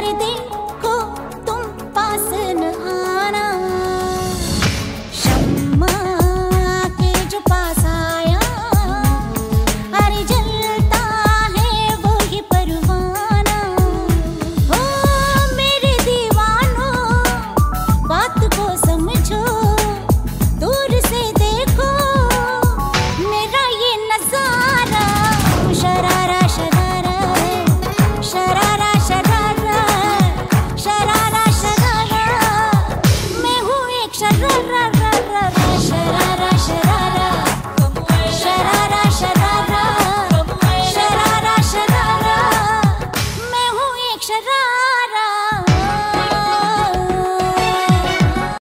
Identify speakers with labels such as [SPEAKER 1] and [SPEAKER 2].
[SPEAKER 1] देखो तुम पास न आना, शम्मा के जो पास आया, अरे जलता है वो ही परवाना। ओ मेरे दीवानों बात को समझो, दूर से देखो मेरा ये नज़ारा।